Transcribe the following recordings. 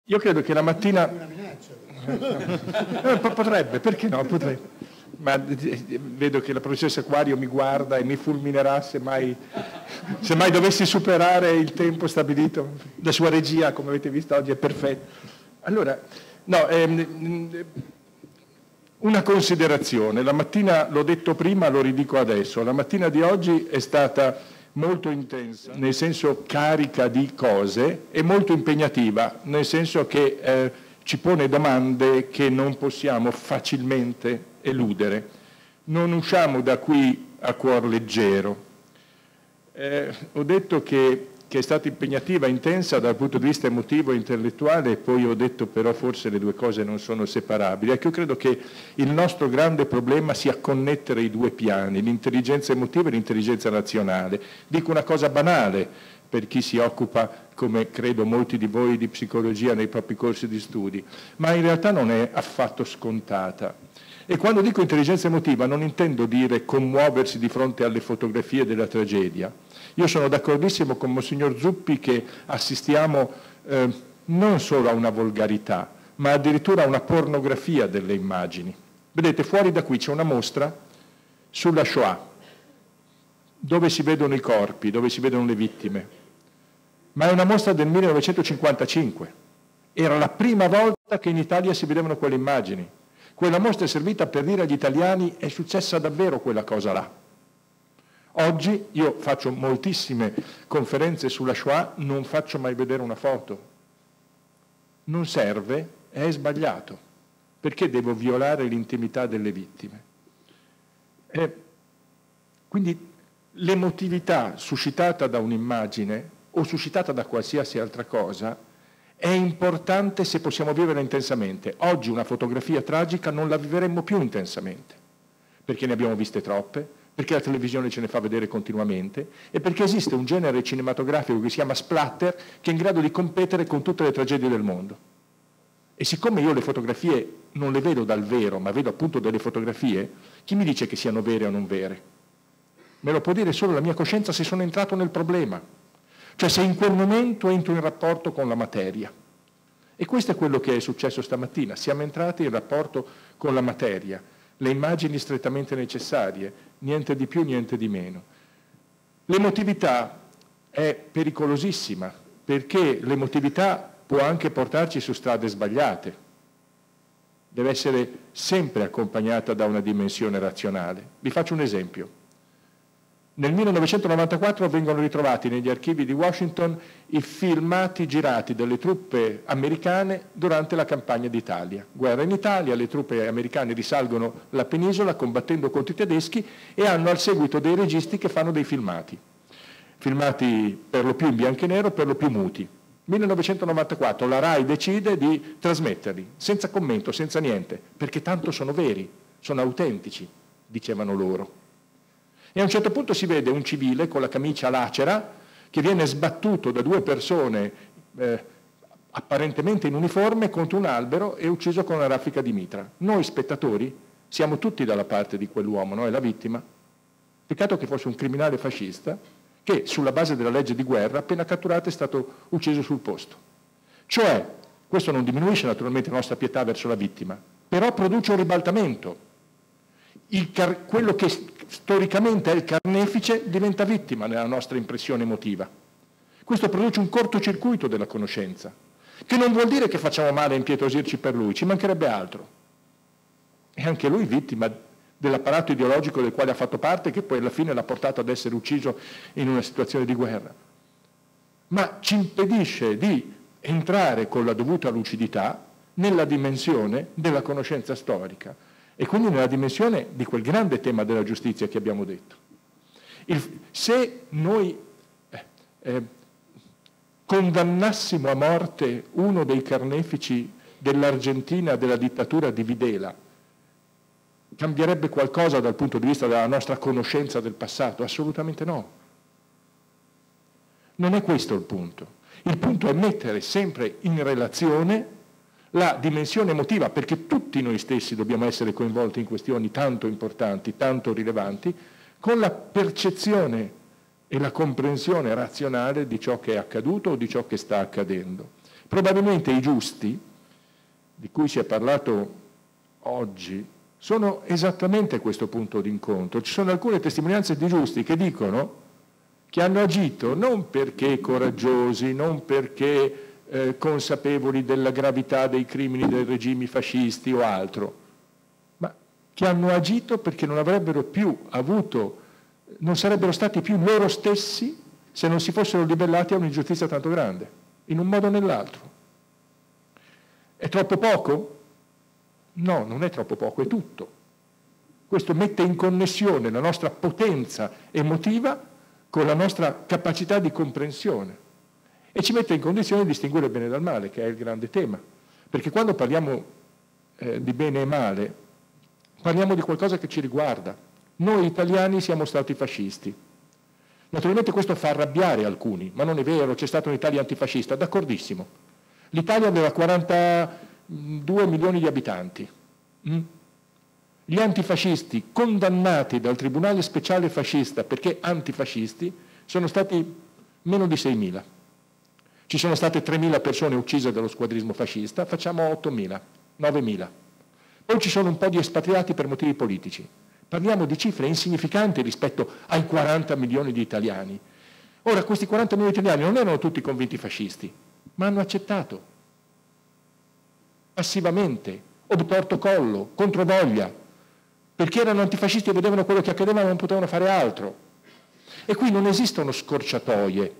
Io credo che la mattina... Potrebbe, perché no? Potrebbe. Ma vedo che la professoressa Acquario mi guarda e mi fulminerà se mai dovessi superare il tempo stabilito. La sua regia, come avete visto oggi, è perfetta. Allora, no, una considerazione. La mattina, l'ho detto prima, lo ridico adesso, la mattina di oggi è stata molto intensa, nel senso carica di cose, e molto impegnativa, nel senso che ci pone domande che non possiamo facilmente eludere. Non usciamo da qui a cuor leggero. Ho detto che è stata impegnativa, intensa dal punto di vista emotivo e intellettuale, e poi ho detto però forse le due cose non sono separabili. Ecco, io credo che il nostro grande problema sia connettere i due piani, l'intelligenza emotiva e l'intelligenza razionale. Dico una cosa banale per chi si occupa, come credo molti di voi, di psicologia nei propri corsi di studi, ma in realtà non è affatto scontata. E quando dico intelligenza emotiva non intendo dire commuoversi di fronte alle fotografie della tragedia. Io sono d'accordissimo con Monsignor Zuppi che assistiamo non solo a una volgarità, ma addirittura a una pornografia delle immagini. Vedete, fuori da qui c'è una mostra sulla Shoah, dove si vedono i corpi, dove si vedono le vittime. Ma è una mostra del 1955. Era la prima volta che in Italia si vedevano quelle immagini. Quella mostra è servita per dire agli italiani: è successa davvero quella cosa là. Oggi io faccio moltissime conferenze sulla Shoah, non faccio mai vedere una foto. Non serve, è sbagliato. Perché devo violare l'intimità delle vittime? Quindi l'emotività suscitata da un'immagine o suscitata da qualsiasi altra cosa è importante se possiamo viverla intensamente. Oggi una fotografia tragica non la vivremmo più intensamente, perché ne abbiamo viste troppe, perché la televisione ce ne fa vedere continuamente e perché esiste un genere cinematografico che si chiama splatter, che è in grado di competere con tutte le tragedie del mondo. E siccome io le fotografie non le vedo dal vero, ma vedo appunto delle fotografie, chi mi dice che siano vere o non vere? Me lo può dire solo la mia coscienza se sono entrato nel problema, cioè se in quel momento entro in rapporto con la materia. E questo è quello che è successo stamattina, siamo entrati in rapporto con la materia, le immagini strettamente necessarie, niente di più, niente di meno. L'emotività è pericolosissima, perché l'emotività può anche portarci su strade sbagliate. Deve essere sempre accompagnata da una dimensione razionale. Vi faccio un esempio. Nel 1994 vengono ritrovati negli archivi di Washington i filmati girati dalle truppe americane durante la campagna d'Italia. Guerra in Italia, le truppe americane risalgono la penisola combattendo contro i tedeschi e hanno al seguito dei registi che fanno dei filmati. Filmati per lo più in bianco e nero, per lo più muti. 1994 la RAI decide di trasmetterli, senza commento, senza niente, perché tanto sono veri, sono autentici, dicevano loro. E a un certo punto si vede un civile con la camicia lacera che viene sbattuto da due persone apparentemente in uniforme contro un albero e ucciso con una raffica di mitra. Noi spettatori siamo tutti dalla parte di quell'uomo, no? È la vittima. Peccato che fosse un criminale fascista che sulla base della legge di guerra appena catturato è stato ucciso sul posto. Cioè, questo non diminuisce naturalmente la nostra pietà verso la vittima, però produce un ribaltamento. Quello che storicamente è il carnefice diventa vittima nella nostra impressione emotiva. Questo produce un cortocircuito della conoscenza, che non vuol dire che facciamo male a impietosirci per lui, ci mancherebbe altro. È anche lui vittima dell'apparato ideologico del quale ha fatto parte, che poi alla fine l'ha portato ad essere ucciso in una situazione di guerra. Ma ci impedisce di entrare con la dovuta lucidità nella dimensione della conoscenza storica, e quindi nella dimensione di quel grande tema della giustizia che abbiamo detto. Se noi condannassimo a morte uno dei carnefici dell'Argentina della dittatura di Videla, cambierebbe qualcosa dal punto di vista della nostra conoscenza del passato? Assolutamente no. Non è questo il punto. Il punto è mettere sempre in relazione la dimensione emotiva, perché tutti noi stessi dobbiamo essere coinvolti in questioni tanto importanti, tanto rilevanti, con la percezione e la comprensione razionale di ciò che è accaduto o di ciò che sta accadendo. Probabilmente i giusti, di cui si è parlato oggi, sono esattamente a questo punto d'incontro. Ci sono alcune testimonianze di giusti che dicono che hanno agito non perché coraggiosi, non perché consapevoli della gravità dei crimini dei regimi fascisti o altro, ma che hanno agito perché non avrebbero più avuto, non sarebbero stati più loro stessi se non si fossero ribellati a un'ingiustizia tanto grande, in un modo o nell'altro. È troppo poco? No, non è troppo poco, è tutto. Questo mette in connessione la nostra potenza emotiva con la nostra capacità di comprensione e ci mette in condizione di distinguere il bene dal male, che è il grande tema. Perché quando parliamo di bene e male, parliamo di qualcosa che ci riguarda. Noi italiani siamo stati fascisti. Naturalmente questo fa arrabbiare alcuni, ma non è vero, c'è stata un'Italia antifascista, d'accordissimo. L'Italia aveva 42 milioni di abitanti. Gli antifascisti condannati dal Tribunale Speciale Fascista perché antifascisti sono stati meno di 6.000. Ci sono state 3.000 persone uccise dallo squadrismo fascista, facciamo 8.000, 9.000. Poi ci sono un po' di espatriati per motivi politici. Parliamo di cifre insignificanti rispetto ai 40 milioni di italiani. Ora, questi 40 milioni di italiani non erano tutti convinti fascisti, ma hanno accettato passivamente, obtorto collo, controvoglia, perché erano antifascisti e vedevano quello che accadeva ma non potevano fare altro. E qui non esistono scorciatoie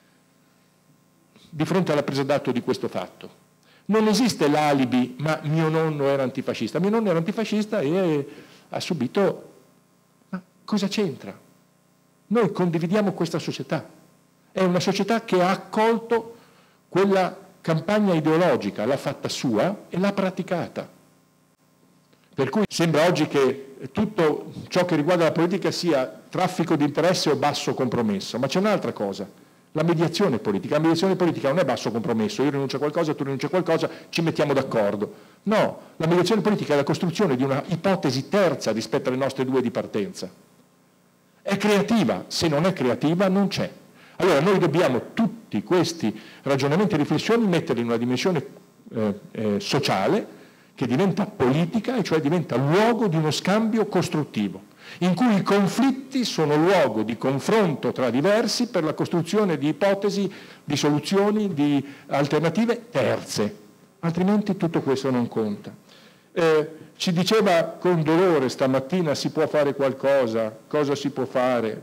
di fronte alla presa d'atto di questo fatto. Non esiste l'alibi, ma mio nonno era antifascista. Mio nonno era antifascista e ha subito... Ma cosa c'entra? Noi condividiamo questa società. È una società che ha accolto quella campagna ideologica, l'ha fatta sua e l'ha praticata. Per cui sembra oggi che tutto ciò che riguarda la politica sia traffico di interesse o basso compromesso, ma c'è un'altra cosa. La mediazione politica. La mediazione politica non è basso compromesso, io rinuncio a qualcosa, tu rinunci a qualcosa, ci mettiamo d'accordo. No, la mediazione politica è la costruzione di una ipotesi terza rispetto alle nostre due di partenza. È creativa, se non è creativa non c'è. Allora noi dobbiamo tutti questi ragionamenti e riflessioni metterli in una dimensione sociale che diventa politica, e cioè diventa luogo di uno scambio costruttivo, in cui i conflitti sono luogo di confronto tra diversi per la costruzione di ipotesi, di soluzioni, di alternative terze, altrimenti tutto questo non conta. Ci diceva con dolore stamattina: si può fare qualcosa, cosa si può fare?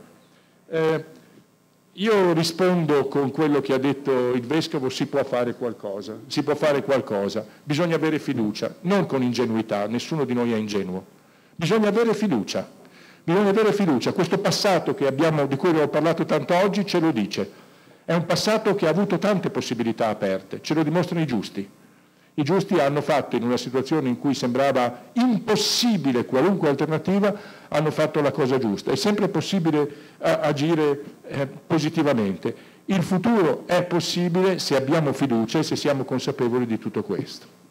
Io rispondo con quello che ha detto il Vescovo: si può fare qualcosa, si può fare qualcosa, bisogna avere fiducia, non con ingenuità, nessuno di noi è ingenuo, bisogna avere fiducia. Bisogna avere fiducia. Questo passato che abbiamo, di cui abbiamo parlato tanto oggi, ce lo dice. È un passato che ha avuto tante possibilità aperte, ce lo dimostrano i giusti. I giusti hanno fatto, in una situazione in cui sembrava impossibile qualunque alternativa, hanno fatto la cosa giusta. È sempre possibile agire positivamente. Il futuro è possibile se abbiamo fiducia e se siamo consapevoli di tutto questo.